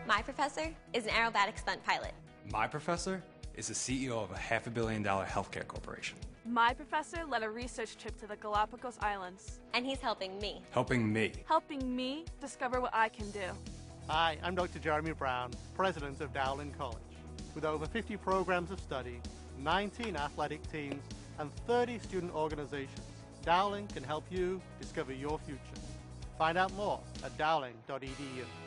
My professor is an aerobatic stunt pilot. My professor is the CEO of a $500 million healthcare corporation. My professor led a research trip to the Galapagos Islands. And he's helping me. Helping me discover what I can do. Hi, I'm Dr. Jeremy Brown, President of Dowling College. With over 50 programs of study, 19 athletic teams, and 30 student organizations, Dowling can help you discover your future. Find out more at dowling.edu.